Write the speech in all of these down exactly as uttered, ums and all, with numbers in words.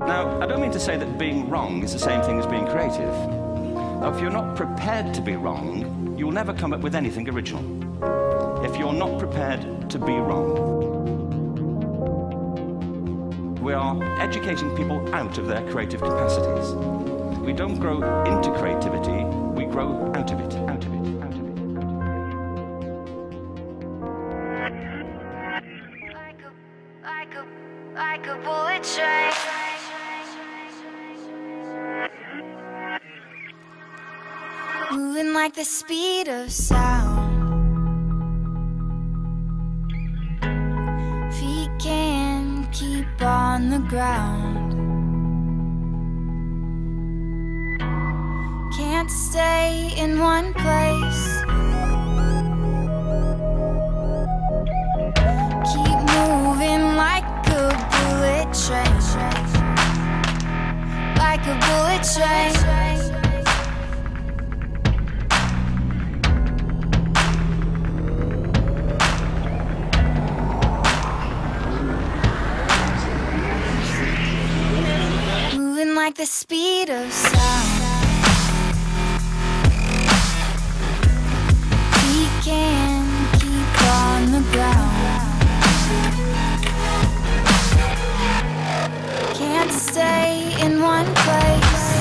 Now, I don't mean to say that being wrong is the same thing as being creative. Now, if you're not prepared to be wrong, you'll never come up with anything original. If you're not prepared to be wrong, we are educating people out of their creative capacities. We don't grow into creativity, we grow out of it, out of it, out of it. Like a, like a, like a bullet train. Moving like the speed of sound. Feet can't keep on the ground. Can't stay in one place. Keep moving like a bullet train. Like a bullet train. Like the speed of sound. We can't keep on the ground. Can't stay in one place.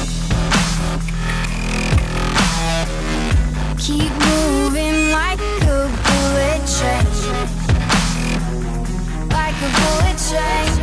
Keep moving like a bullet train. Like a bullet train.